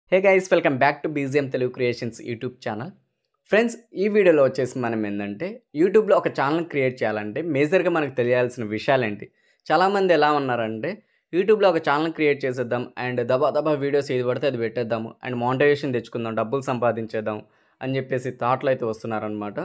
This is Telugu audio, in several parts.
Hey guys welcome back to BGM Telugu creations YouTube channel. Friends, ఈ వీడియోలో వచ్చేసి మనం ఏంటంటే యూట్యూబ్లో ఒక ఛానల్ క్రియేట్ చేయాలంటే మేజర్గా మనకు తెలియాల్సిన విషయాలేంటి. చాలామంది ఎలా ఉన్నారంటే యూట్యూబ్లో ఒక ఛానల్ క్రియేట్ చేసేద్దాం అండ్ దబా దబా వీడియోస్ ఏది పడితే అది పెట్టేద్దాము అండ్ మానిటైజేషన్ తెచ్చుకుందాం, డబ్బులు సంపాదించేద్దాం అని చెప్పేసి థాట్లు అయితే వస్తున్నారనమాట.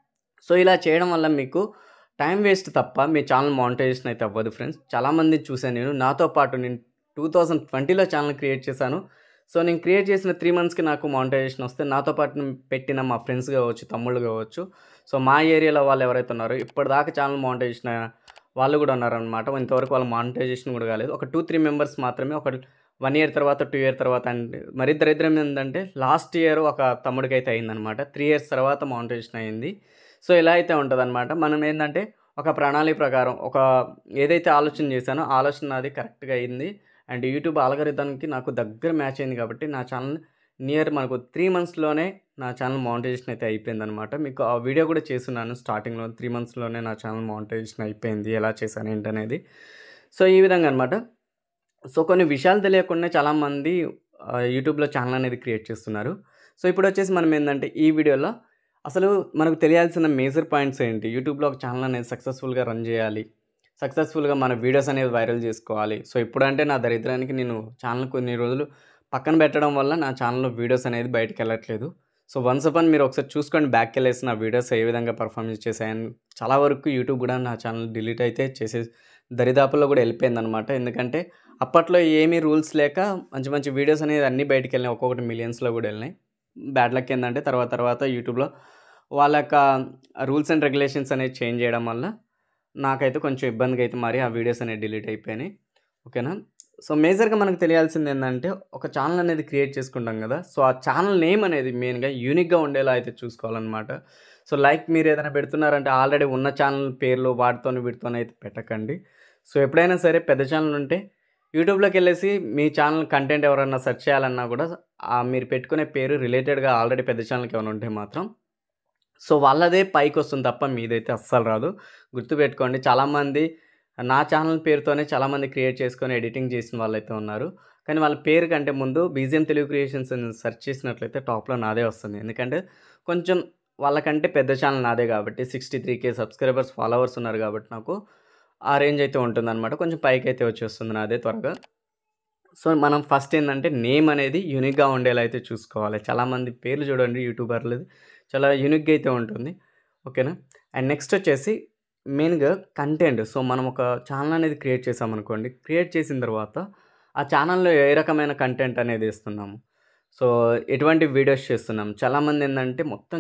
సో ఇలా చేయడం వల్ల మీకు టైం వేస్ట్ తప్ప మీ ఛానల్ మానిటైజేషన్ అయితే అవ్వదు ఫ్రెండ్స్. చాలామంది చూసాను, నాతో పాటు నేను 2020లో ఛానల్ క్రియేట్ చేశాను. సో నేను క్రియేట్ చేసిన 3 మంత్స్‌కి నాకు మానిటైజేషన్ వస్తే నాతో పాటు పెట్టిన మా ఫ్రెండ్స్ కావచ్చు, తమ్ముళ్ళు కావచ్చు, సో మా ఏరియాలో వాళ్ళు ఎవరైతే ఉన్నారో ఇప్పటిదాకా ఛానల్ మానిటైజేషన్ వాళ్ళు కూడా ఉన్నారనమాట. ఇంతవరకు వాళ్ళ మానిటైజేషన్ కూడా కాలేదు. ఒక 2, 3 మెంబర్స్ మాత్రమే ఒక 1 ఇయర్ తర్వాత, 2 ఇయర్ తర్వాత. అండ్ మరీ దరిద్రం ఏంటంటే లాస్ట్ ఇయర్ ఒక తమ్ముడికైతే అయిందనమాట. 3 ఇయర్స్ తర్వాత మానిటైజేషన్ అయింది. సో ఇలా అయితే ఉంటదనమాట. మనం ఏందంటే ఒక ప్రణాళిక ప్రకారం ఏదైతే ఆలోచన చేశానో ఆలోచన నాది కరెక్ట్‌గా అయింది. అండ్ యూట్యూబ్ ఆల్‌గారిథంకి నాకు దగ్గర మ్యాచ్ అయింది కాబట్టి నా ఛానల్ మనకు 3 మంత్స్‌లోనే నా ఛానల్ మానిటైజేషన్ అయితే అయిపోయిందనమాట. మీకు ఆ వీడియో కూడా చేసున్నాను స్టార్టింగ్‌లో. 3 మంత్స్‌లోనే నా ఛానల్ మానిటైజేషన్ అయిపోయింది. ఎలా చేశాను ఏంటనేది. సో ఈ విధంగా అనమాట. సో కొన్ని విషయాలు తెలియకుండా చాలామంది యూట్యూబ్‌లో ఛానల్ అనేది క్రియేట్ చేస్తున్నారు. సో ఇప్పుడొచ్చేసి మనం ఏందంటే ఈ వీడియోలో అసలు మనకు తెలియాల్సిన మేజర్ పాయింట్స్ ఏంటి? యూట్యూబ్‌లో ఒక ఛానల్ అనేది సక్సెస్‌ఫుల్‌గా రన్ చేయాలి. సక్సెస్‌ఫుల్‌గా మన వీడియోస్ అనేవి వైరల్ చేసుకోవాలి. సో ఇప్పుడంటే నా దరిద్రానికి నేను ఛానల్ కొన్ని రోజులు పక్కన పెట్టడం వల్ల నా ఛానల్‌లో వీడియోస్ అనేది బయటికెళ్ళట్లేదు. సో వన్స్ అపాన్ మీరు ఒకసారి చూసుకోండి, బ్యాక్‌కెళ్ళేసి నా వీడియోస్ ఏ విధంగా పెర్ఫార్మెన్స్ చేశాయని. చాలా వరకు యూట్యూబ్ కూడా నా ఛానల్ డిలీట్ అయితే దరిదాపుల్లో కూడా వెళ్ళిపోయిందనమాట. ఎందుకంటే అప్పట్లో ఏమీ రూల్స్ లేక మంచి మంచి వీడియోస్ అనేది అన్నీ బయటికెళ్ళినాయి. ఒక్కొక్కటి మిలియన్స్‌లో కూడా వెళ్ళినాయి. బ్యాడ్ లక్ ఏందంటే తర్వాత యూట్యూబ్‌లో వాళ్ళ యొక్క రూల్స్ అండ్ రెగ్యులేషన్స్ అనేవి చేంజ్ చేయడం వల్ల నాకైతే కొంచెం ఇబ్బందిగా అయితే మరి ఆ వీడియోస్ అనేవి డిలీట్ అయిపోయినాయి. ఓకేనా. సో మేజర్‌గా మనకు తెలియాల్సింది ఏందంటే ఒక ఛానల్ అనేది క్రియేట్ చేసుకుంటాం కదా! సో ఆ ఛానల్ నేమ్ అనేది మెయిన్‌గా యూనిక్‌గా ఉండేలా అయితే చూసుకోవాలనమాట. సో లైక్ మీరు ఏదైనా పెడుతున్నారంటే ఆల్రెడీ ఉన్న ఛానల్ పేర్లు వాటితోని వీటితోని అయితే పెట్టకండి. సో ఎప్పుడైనా సరే పెద్ద ఛానల్ ఉంటే యూట్యూబ్‌లోకెళ్ళేసి మీ ఛానల్ కంటెంట్ ఎవరన్నా సెర్చ్ చేయాలన్నా కూడా మీరు పెట్టుకునే పేరు రిలేటెడ్‌గా ఆల్రెడీ పెద్ద ఛానల్‌కి ఏమైనా ఉంటే మాత్రం సో వాళ్ళదే పైకొస్తుంది తప్ప మీదైతే అస్సలు రాదు. గుర్తుపెట్టుకోండి. చాలామంది నా ఛానల్ పేరుతోనే చాలామంది క్రియేట్ చేసుకొని ఎడిటింగ్ చేసిన వాళ్ళైతే ఉన్నారు. కానీ వాళ్ళ పేరు కంటే ముందు బీజీఎం తెలుగు క్రియేషన్స్ అని సెర్చ్ చేసినట్లయితే టాప్‌లో నాదే వస్తుంది. ఎందుకంటే కొంచెం వాళ్ళకంటే పెద్ద ఛానల్ నాదే కాబట్టి 63K సబ్స్క్రైబర్స్, ఫాలోవర్స్ ఉన్నారు కాబట్టి నాకు ఆ రేంజ్ అయితే ఉంటుందనమాట. కొంచెం పైకైతే వచ్చేస్తుంది నాదే త్వరగా. సో మనం ఫస్ట్ ఏందంటే నేమ్ అనేది యూనిక్‌గా ఉండేలా అయితే చూసుకోవాలి. చాలామంది పేర్లు చూడండి యూట్యూబర్‌లది చాలా యూనిక్‌గా అయితే ఉంటుంది. ఓకేనా. అండ్ నెక్స్ట్ వచ్చేసి మెయిన్‌గా కంటెంట్. సో మనం ఒక ఛానల్ అనేది క్రియేట్ చేసామనుకోండి. క్రియేట్ చేసిన తర్వాత ఆ ఛానల్‌లో ఏ రకమైన కంటెంట్ అనేది ఇస్తున్నాము. సో ఎటువంటి వీడియోస్ చేస్తున్నాం. చాలామంది ఏందంటే మొత్తం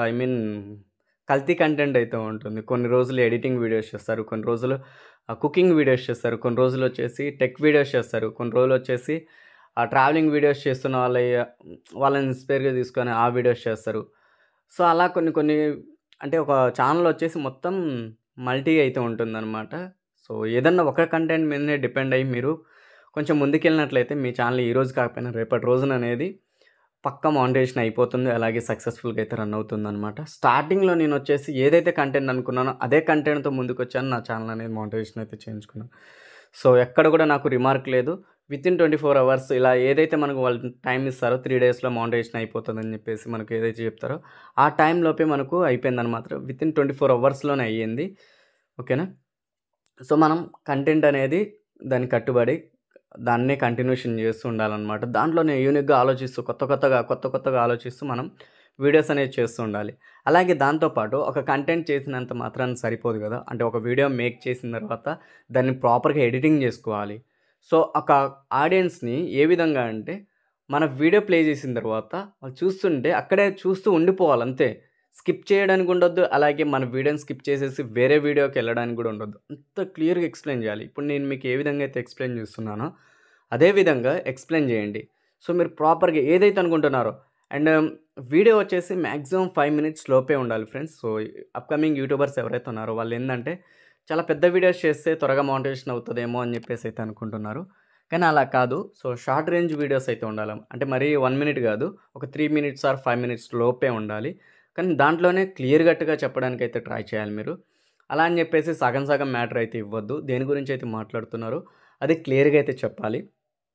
కల్తీ కంటెంట్ అయితే ఉంటుంది. కొన్ని రోజులు ఎడిటింగ్ వీడియోస్ చేస్తారు. కొన్ని రోజులు కుకింగ్ వీడియోస్ చేస్తారు. కొన్ని రోజులు వచ్చేసి టెక్ వీడియోస్ చేస్తారు. కొన్ని రోజులు వచ్చేసి ట్రావెలింగ్ వీడియోస్ చేస్తున్న వాళ్ళని ఇన్స్పైర్‌గా తీసుకొని ఆ వీడియోస్ చేస్తారు. సో అలా కొన్ని కొన్ని అంటే ఒక ఛానల్ వచ్చేసి మొత్తం మల్టీ అయితే ఉంటుందనమాట. సో ఏదన్నా ఒక కంటెంట్ మీదనే డిపెండ్ అయ్యి మీరు కొంచెం ముందుకెళ్ళినట్లయితే మీ ఛానల్ ఈరోజు కాకపోయినా రేపటి రోజున అనేది పక్కా మానిటైజేషన్ అయిపోతుంది. అలాగే సక్సెస్‌ఫుల్‌గా అయితే రన్ అవుతుందనమాట. స్టార్టింగ్‌లో నేనొచ్చేసి ఏదైతే కంటెంట్ అనుకున్నానో అదే కంటెంట్‌తో ముందుకొచ్చాను. నా ఛానల్ అనేది మానిటైజేషన్ అయితే చేయించుకున్నాను. సో ఎక్కడ కూడా నాకు రిమార్క్ లేదు. వితిన్ 24 అవర్స్ ఇలా ఏదైతే మనకు వాళ్ళు టైమ్ ఇస్తారో 3 డేస్‌లో మానిటైజేషన్ అయిపోతుందని చెప్పేసి మనకు ఏదైతే చెప్తారో ఆ టైంలోపే మనకు అయిపోయిందనమాట. వితిన్ 24 అవర్స్‌లోనే అయ్యింది. ఓకేనా. సో మనం కంటెంట్ అనేది దానికి కట్టుబడి దాన్నే కంటిన్యూషన్ చేస్తూ ఉండాలనమాట. దాంట్లోనే యూనిక్‌గా ఆలోచిస్తూ కొత్త కొత్తగా ఆలోచిస్తూ మనం వీడియోస్ అనేవి చేస్తూ ఉండాలి. అలాగే దాంతో పాటు ఒక కంటెంట్ చేసినంత మాత్రాన సరిపోదు కదా! అంటే ఒక వీడియో మేక్ చేసిన తర్వాత దాన్ని ప్రాపర్‌గా ఎడిటింగ్ చేసుకోవాలి. సో ఒక ఆడియన్స్‌ని ఏ విధంగా అంటే మన వీడియో ప్లే చేసిన తర్వాత వాళ్ళు చూస్తుంటే అక్కడే చూస్తూ ఉండిపోవాలి అంతే. స్కిప్ చేయడానికి ఉండొద్దు. అలాగే మన వీడియోని స్కిప్ చేసేసి వేరే వీడియోకెళ్ళడానికి కూడా ఉండొద్దు. అంత క్లియర్‌గా ఎక్స్‌ప్లెయిన్ చేయాలి. ఇప్పుడు నేను మీకు ఏ విధంగా అయితే ఎక్స్‌ప్లెయిన్ చేస్తున్నానో అదే విధంగా ఎక్స్‌ప్లెయిన్ చేయండి. సో మీరు ప్రాపర్‌గా ఏదైతే అనుకుంటున్నారో అండ్ వీడియో వచ్చేసి మాక్సిమం 5 మినిట్స్ లోపే ఉండాలి ఫ్రెండ్స్. సో అప్‌కమింగ్ యూట్యూబర్స్ ఎవరైతే ఉన్నారో వాళ్ళేందంటే చాలా పెద్ద వీడియోస్ చేస్తే త్వరగా మానిటైజేషన్ అవుతదేమో అని చెప్పేసి అయితే అనుకుంటున్నారు. కానీ అలా కాదు. సో షార్ట్ రేంజ్ వీడియోస్ అయితే ఉండాలి. అంటే మరీ 1 మినిట్ కాదు. ఒక 3 మినిట్స్ ఆర్ 5 మినిట్స్ లోపే ఉండాలి. కానీ దాంట్లోనే క్లియర్ కట్‌గా చెప్పడానికైతే ట్రై చేయాలి మీరు. అలా అని చెప్పేసి సగం సగం మ్యాటర్ అయితే ఇవ్వద్దు. దేని గురించి అయితే మాట్లాడుతున్నారో అది క్లియర్‌గా అయితే చెప్పాలి.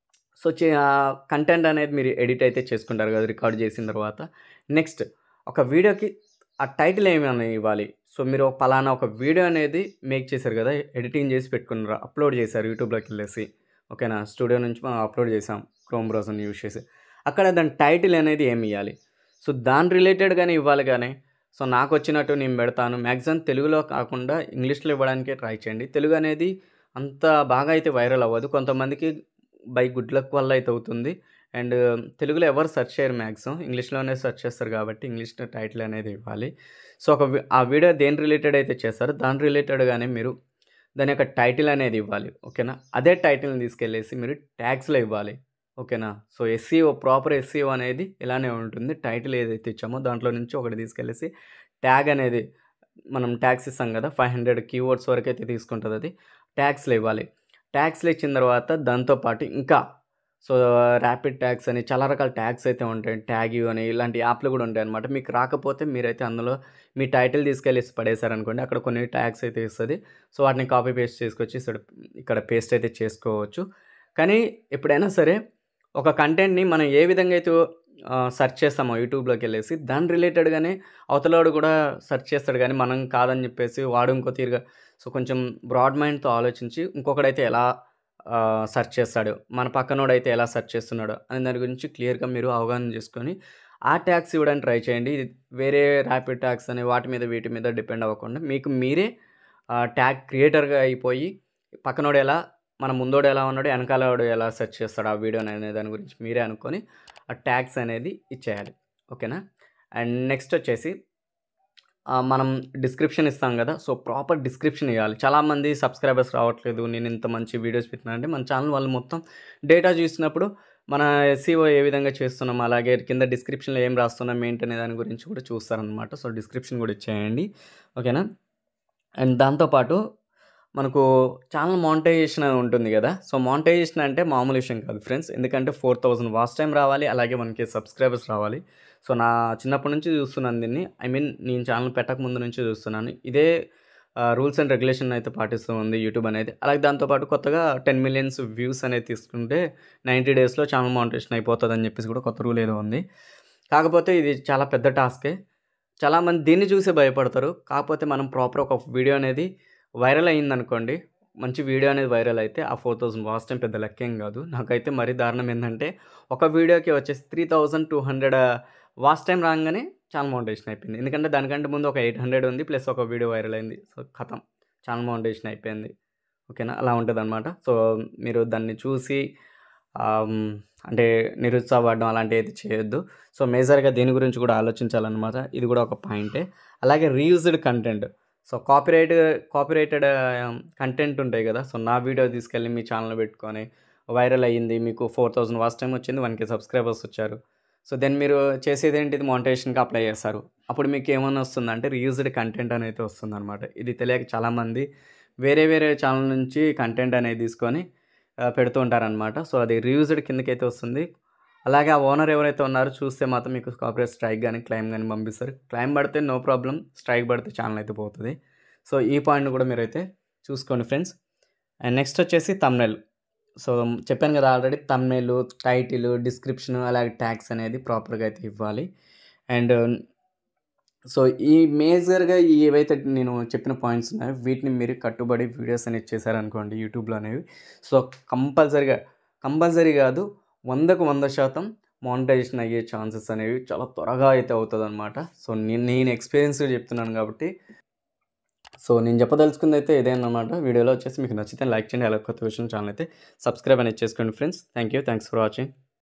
సో, కంటెంట్ అనేది మీరు ఎడిట్ అయితే చేసుకుంటారు కదా! రికార్డ్ చేసిన తర్వాత. నెక్స్ట్ ఒక వీడియోకి ఆ టైటిల్ ఏమని ఇవ్వాలి. సో, మీరు పలానా ఒక వీడియో అనేది మేక్ చేశారు కదా! ఎడిటింగ్ చేసి పెట్టుకున్నారు. అప్‌లోడ్ చేశారు యూట్యూబ్‌లోకెళ్ళేసి. ఓకేనా. స్టూడియో నుంచి మనం అప్‌లోడ్ చేసాం. క్రోమ్ బ్రౌజర్‌ని యూజ్ చేసి. అక్కడ దాని టైటిల్ అనేది ఏమియ్యాలి. సో, దాని రిలేటెడ్‌గానే ఇవ్వాలి గానీ, సో, నాకొచ్చినట్టు నేను పెడతాను. మాక్సిమం తెలుగులో కాకుండా ఇంగ్లీష్‌లో ఇవ్వడానికే ట్రై చేయండి. తెలుగు అనేది అంత బాగా అయితే వైరల్ అవ్వదు. కొంతమందికి బై గుడ్ లక్ వల్ల అయితే అవుతుంది. అండ్ తెలుగులో ఎవరు సెర్చ్ చేయరు మాక్సిమం. ఇంగ్లీష్‌లోనే సెర్చ్ చేస్తారు కాబట్టి ఇంగ్లీష్‌లో టైటిల్ అనేది ఇవ్వాలి. సో, ఆ వీడియో దేని రిలేటెడ్ అయితే చేశారో దాని రిలేటెడ్‌గానే మీరు దాని యొక్క టైటిల్ అనేది ఇవ్వాలి. ఓకేనా. అదే టైటిల్‌ని తీసుకెళ్ళేసి మీరు ట్యాగ్స్‌లో ఇవ్వాలి. ఓకేనా. సో, ప్రాపర్ ఎస్‌ఈఓ అనేది ఇలానే ఉంటుంది. టైటిల్ ఏదైతే ఇచ్చామో దాంట్లో నుంచి ఒకటి తీసుకెళ్ళేసి ట్యాగ్ అనేది మనం ట్యాగ్స్ ఇస్తాం కదా! 500 కీవర్డ్స్ వరకైతే తీసుకుంటదది. ట్యాగ్స్‌లో ఇవ్వాలి. ట్యాగ్స్‌లో ఇచ్చిన తర్వాత దాంతో పాటు ఇంకా సో, ర్యాపిడ్ ట్యాగ్స్ అని చాలా రకాల ట్యాగ్స్ అయితే ఉంటాయి. ట్యాగ్ యూ అని ఇలాంటి యాప్‌లు కూడా ఉంటాయన్నమాట. మీకు రాకపోతే మీరైతే అందులో మీ టైటిల్ తీసుకెళ్ళేసి పడేశారనుకోండి. అక్కడ కొన్ని ట్యాగ్స్ అయితే ఇస్తది. సో, వాటిని కాపీ పేస్ట్ చేసుకొచ్చి ఇక్కడ పేస్ట్ అయితే చేసుకోవచ్చు. కానీ ఎప్పుడైనా సరే ఒక కంటెంట్‌ని మనం ఏ విధంగా అయితే సెర్చ్ చేస్తామో యూట్యూబ్‌లోకెళ్ళేసి దాని రిలేటెడ్‌గానే అవతలోడు కూడా సెర్చ్ చేస్తాడు గానీ, మనం కాదని చెప్పేసి వాడు ఇంకో తీరుగా సో, కొంచెం బ్రాడ్ మైండ్‌తో ఆలోచించి ఇంకొకడైతే ఎలా సెర్చ్ చేస్తాడు, మన పక్కనోడైతే ఎలా సెర్చ్ చేస్తున్నాడో అనే దాని గురించి క్లియర్‌గా మీరు అవగాహన చేసుకొని, ఆ ట్యాగ్స్ ఇవ్వడానికి ట్రై చేయండి. ఇది వేరే ర్యాపిడ్ ట్యాగ్స్ అని వాటి మీద వీటి మీద డిపెండ్ అవ్వకుండా మీకు మీరే ట్యాగ్ క్రియేటర్‌గా అయిపోయి పక్కనోడు ఎలా మన ముందోడు ఎలా ఉన్నాడో, ఎనకాలోడు ఎలా సెర్చ్ చేస్తాడు ఆ వీడియోని అనే దాని గురించి మీరే అనుకోని ఆ ట్యాగ్స్ అనేది ఇచ్చేయాలి. ఓకేనా. అండ్ నెక్స్ట్ వచ్చేసి మనం డిస్క్రిప్షన్ ఇస్తాం గదా! సో, ప్రాపర్ డిస్క్రిప్షన్ ఇయ్యాలి. చాలామంది సబ్‌స్క్రైబర్స్ రావట్లేదు. నేను ఇంత మంచి వీడియోస్ పెట్టినా అంటే మన ఛానల్ వాళ్ళు మొత్తం డేటా చూసినప్పుడు మన ఎస్‌ఈఓ ఏ విధంగా చేస్తున్నాం, అలాగే కింద డిస్క్రిప్షన్‌లో ఏం రాస్తున్నాం, ఏంటి అనే దాని గురించి కూడా చూస్తారనమాట. సో, డిస్క్రిప్షన్ కూడా ఇచ్చేయండి. ఓకేనా. అండ్ దాంతో పాటు మనకు ఛానల్ మానిటైజేషన్ అని ఉంటుంది గదా! సో, మానిటైజేషన్ అంటే మామూలు విషయం కాదు ఫ్రెండ్స్. ఎందుకంటే 4000 వాచ్ టైమ్ రావాలి. అలాగే 1,000 సబ్‌స్క్రైబర్స్ రావాలి. సో, నా చిన్నప్పటి నుంచి చూస్తున్నాను దీన్ని. ఐ మీన్ నేను ఛానల్ పెట్టక ముందు నుంచి చూస్తున్నాను. ఇదే రూల్స్ అండ్ రెగ్యులేషన్ అయితే పాటిస్తూ ఉంది యూట్యూబ్ అనేది. అలాగే దాంతో పాటు కొత్తగా 10 మిలియన్స్ వ్యూస్ అనేది తీసుకుంటే 90 డేస్‌లో ఛానల్ మానిటైజేషన్ అయిపోతదని చెప్పేసి కూడా కొత్త రూల్ ఏదో ఉంది. కాకపోతే ఇది చాలా పెద్ద టాస్కే. చాలామంది దీన్ని చూసే భయపడతారు. కాకపోతే మనం ప్రాపర్ ఒక వీడియో అనేది వైరల్ అయిందనుకోండి. మంచి వీడియో అనేది వైరల్ అయితే ఆ 4000 వాచ్ టైమ్ పెద్ద లెక్కేం గాదు. నాకైతే మరీ దారుణం ఏందంటే ఒక వీడియోకి వచ్చేసి 3200 వాచ్ టైమ్ రాంగానే ఛానల్ మోనిటైజేషన్ అయిపోయింది. ఎందుకంటే దానికంటే ముందు ఒక 800 ఉంది. ప్లస్ ఒక వీడియో వైరల్ అయింది. సో, ఖతం ఛానల్ మోనిటైజేషన్ అయిపోయింది. ఓకేనా. అలా ఉంటదనమాట. సో, మీరు దాన్ని చూసి అంటే నిరుత్సాహపడడం అలాంటివైతే చేయొద్దు. సో, మేజర్‌గా దీని గురించి కూడా ఆలోచించాలనమాట. ఇది కూడా ఒక పాయింటే. అలాగే reused content. So, copyrighted content ఉంటాయి గదా! సో, నా వీడియో తీసుకెళ్ళి మీ ఛానల్‌లో పెట్టుకొని వైరల్ అయ్యింది. మీకు 4000 వాచ్ టైమ్ వచ్చింది. 1,000 సబ్‌స్క్రైబర్స్ వచ్చారు. సో, దెన్ మీరు చేసేదేంటిది మానిటైజేషన్‌కి అప్లై చేస్తారు. అప్పుడు మీకేమని వస్తుందంటే రీయూజ్డ్ కంటెంట్ అనేది వస్తుందనమాట. ఇది తెలియక చాలామంది వేరే వేరే ఛానల్ నుంచి కంటెంట్ అనేది తీసుకొని పెడుతూ ఉంటారనమాట. సో, అది రీయూజ్డ్ కిందకైతే వస్తుంది. అలాగే ఆ ఓనర్ ఎవరైతే ఉన్నారో చూస్తే మాత్రం మీకు కాపీరైట్ స్ట్రైక్ గాని, క్లెయిమ్ గాని పంపిస్తారు. క్లెయిమ్ పడితే నో ప్రాబ్లమ్. స్ట్రైక్ పడితే ఛానల్ అయితే పోతది. సో, ఈ పాయింట్‌ని కూడా మీరైతే చూసుకోండి ఫ్రెండ్స్. అండ్ నెక్స్ట్ వచ్చేసి థంబ్‌నెయిల్. సో, చెప్పాను కదా ఆల్రెడీ థంబ్‌నెయిల్, టైటిల్, డిస్క్రిప్షన్ అలాగే ట్యాగ్స్ అనేది ప్రాపర్‌గా అయితే ఇవ్వాలి. అండ్ సో, ఈ మేజర్‌గా ఏవైతే నేను చెప్పిన పాయింట్స్ ఉన్నాయో వీటిని మీరు కట్టుబడి వీడియోస్ అనేవి చేశారనుకోండి యూట్యూబ్‌లో అనేవి. సో, కంపల్సరీ కాదు 100కు 100% మానిటైజేషన్ అయ్యే ఛాన్సెస్ అనేవి చాలా త్వరగా అయితే అవుతదనమాట. సో, నేను ఎక్స్‌పీరియన్స్‌గా చెప్తున్నాను కాబట్టి సో, నేను చెప్పదలుచుకుందైతే ఇదేనమాట. వీడియోలో వచ్చేసి మీకు నచ్చితే లైక్ చేయండి. అలాగే కొత్త విషయం ఛానల్ అయితే సబ్స్క్రైబ్ అనేది చేసుకోండి friends. Thank you. Thanks for watching.